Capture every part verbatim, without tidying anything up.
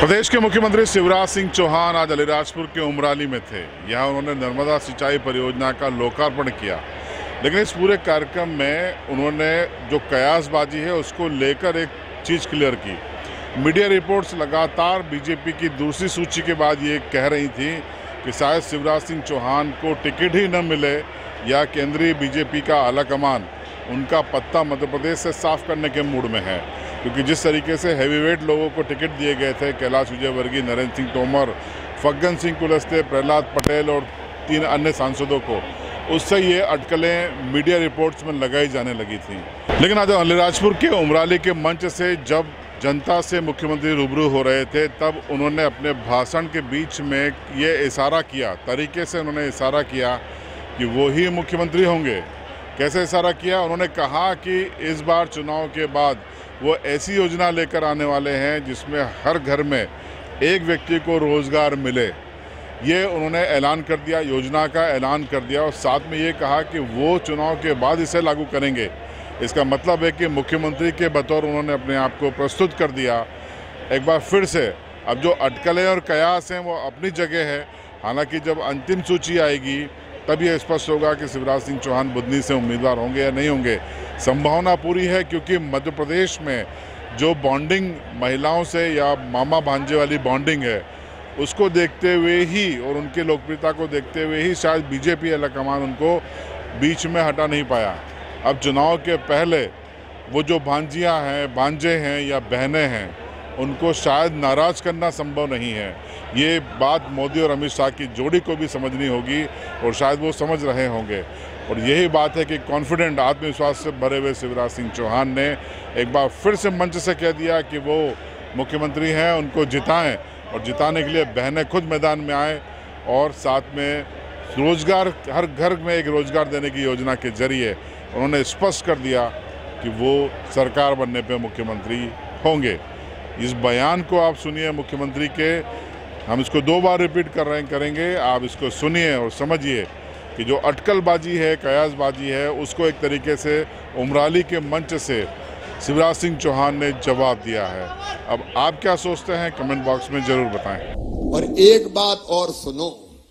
प्रदेश के मुख्यमंत्री शिवराज सिंह चौहान आज अलीराजपुर के उमराली में थे। यहां उन्होंने नर्मदा सिंचाई परियोजना का लोकार्पण किया, लेकिन इस पूरे कार्यक्रम में उन्होंने जो कयासबाजी है उसको लेकर एक चीज़ क्लियर की। मीडिया रिपोर्ट्स लगातार बीजेपी की दूसरी सूची के बाद ये कह रही थी कि शायद शिवराज सिंह चौहान को टिकट ही न मिले या केंद्रीय बीजेपी का आलाकमान उनका पत्ता मध्य प्रदेश से साफ करने के मूड में है, क्योंकि जिस तरीके से हैवीवेट लोगों को टिकट दिए गए थे, कैलाश विजयवर्गीय, नरेंद्र सिंह तोमर, फग्गन सिंह कुलस्ते, प्रहलाद पटेल और तीन अन्य सांसदों को, उससे ये अटकलें मीडिया रिपोर्ट्स में लगाई जाने लगी थी। लेकिन आज अलीराजपुर के उमराली के मंच से जब जनता से मुख्यमंत्री रूबरू हो रहे थे, तब उन्होंने अपने भाषण के बीच में ये इशारा किया, तरीके से उन्होंने इशारा किया कि वो ही मुख्यमंत्री होंगे। कैसे इशारा किया? उन्होंने कहा कि इस बार चुनाव के बाद वो ऐसी योजना लेकर आने वाले हैं जिसमें हर घर में एक व्यक्ति को रोज़गार मिले। ये उन्होंने ऐलान कर दिया, योजना का ऐलान कर दिया, और साथ में ये कहा कि वो चुनाव के बाद इसे लागू करेंगे। इसका मतलब है कि मुख्यमंत्री के बतौर उन्होंने अपने आप को प्रस्तुत कर दिया। एक बार फिर से अब जो अटकलें और कयास हैं वो अपनी जगह है। हालांकि जब अंतिम सूची आएगी तब ये स्पष्ट होगा कि शिवराज सिंह चौहान बुधनी से उम्मीदवार होंगे या नहीं होंगे। संभावना पूरी है, क्योंकि मध्य प्रदेश में जो बॉन्डिंग महिलाओं से या मामा भांजे वाली बॉन्डिंग है, उसको देखते हुए ही और उनकी लोकप्रियता को देखते हुए ही शायद बीजेपी आलाकमान उनको बीच में हटा नहीं पाया। अब चुनाव के पहले वो जो भांजियाँ हैं, भांजे हैं या बहनें हैं, उनको शायद नाराज़ करना संभव नहीं है। ये बात मोदी और अमित शाह की जोड़ी को भी समझनी होगी और शायद वो समझ रहे होंगे। और यही बात है कि कॉन्फिडेंट, आत्मविश्वास से भरे हुए शिवराज सिंह चौहान ने एक बार फिर से मंच से कह दिया कि वो मुख्यमंत्री हैं, उनको जिताएं, और जिताने के लिए बहनें खुद मैदान में आएँ और साथ में रोज़गार, हर घर में एक रोज़गार देने की योजना के जरिए उन्होंने स्पष्ट कर दिया कि वो सरकार बनने पर मुख्यमंत्री होंगे। इस बयान को आप सुनिए मुख्यमंत्री के, हम इसको दो बार रिपीट कर रहे करेंगे, आप इसको सुनिए और समझिए कि जो अटकलबाजी है, कयासबाजी है, उसको एक तरीके से उमराली के मंच से शिवराज सिंह चौहान ने जवाब दिया है। अब आप क्या सोचते हैं, कमेंट बॉक्स में जरूर बताएं। और एक बात और सुनो,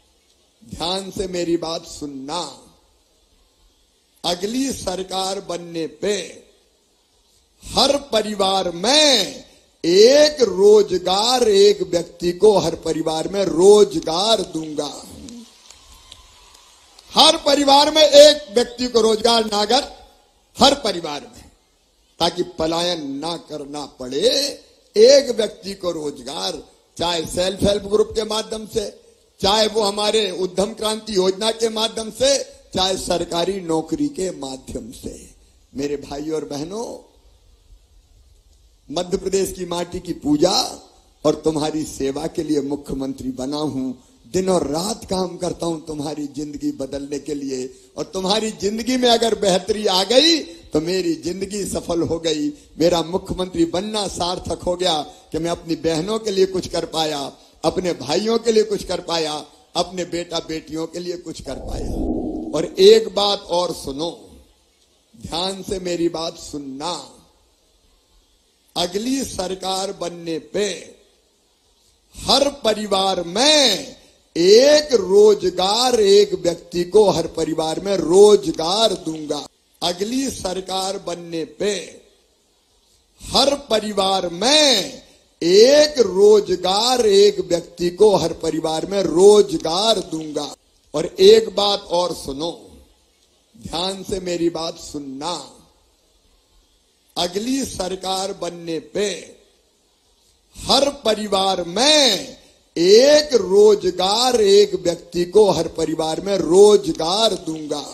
ध्यान से मेरी बात सुनना। अगली सरकार बनने पे हर परिवार में एक रोजगार, एक व्यक्ति को हर परिवार में रोजगार दूंगा। हर परिवार में एक व्यक्ति को रोजगार, नागर हर परिवार में, ताकि पलायन ना करना पड़े। एक व्यक्ति को रोजगार, चाहे सेल्फ हेल्प ग्रुप के माध्यम से, चाहे वो हमारे उद्यम क्रांति योजना के माध्यम से, चाहे सरकारी नौकरी के माध्यम से। मेरे भाई और बहनों, मध्य प्रदेश की माटी की पूजा और तुम्हारी सेवा के लिए मुख्यमंत्री बना हूं। दिन और रात काम करता हूं तुम्हारी जिंदगी बदलने के लिए, और तुम्हारी जिंदगी में अगर बेहतरी आ गई तो मेरी जिंदगी सफल हो गई। मेरा मुख्यमंत्री बनना सार्थक हो गया कि मैं अपनी बहनों के लिए कुछ कर पाया, अपने भाइयों के लिए कुछ कर पाया, अपने बेटा बेटियों के लिए कुछ कर पाया। और एक बात और सुनो, ध्यान से मेरी बात सुनना। अगली सरकार बनने पे हर परिवार में एक रोजगार, एक व्यक्ति को हर परिवार में रोजगार दूंगा। अगली सरकार बनने पे हर परिवार में एक रोजगार, एक व्यक्ति को हर परिवार में रोजगार दूंगा। और एक बात और सुनो, ध्यान से मेरी बात सुनना। अगली सरकार बनने पे हर परिवार में एक रोजगार, एक व्यक्ति को हर परिवार में रोजगार दूंगा।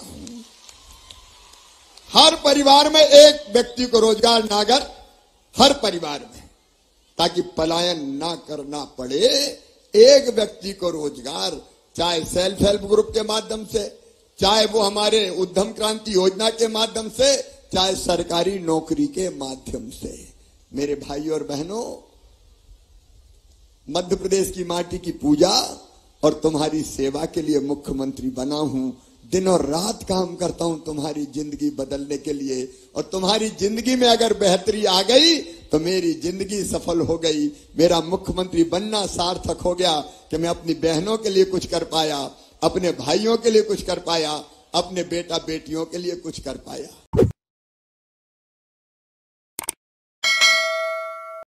हर परिवार में एक व्यक्ति को रोजगार, नागर हर परिवार में, ताकि पलायन ना करना पड़े। एक व्यक्ति को रोजगार, चाहे सेल्फ हेल्प ग्रुप के माध्यम से, चाहे वो हमारे उद्यम क्रांति योजना के माध्यम से, चाहे सरकारी नौकरी के माध्यम से। मेरे भाई और बहनों, मध्य प्रदेश की माटी की पूजा और तुम्हारी सेवा के लिए मुख्यमंत्री बना हूं। दिन और रात काम करता हूं तुम्हारी जिंदगी बदलने के लिए, और तुम्हारी जिंदगी में अगर बेहतरी आ गई तो मेरी जिंदगी सफल हो गई, मेरा मुख्यमंत्री बनना सार्थक हो गया कि मैं अपनी बहनों के लिए कुछ कर पाया, अपने भाइयों के लिए कुछ कर पाया, अपने बेटा बेटियों के लिए कुछ कर पाया।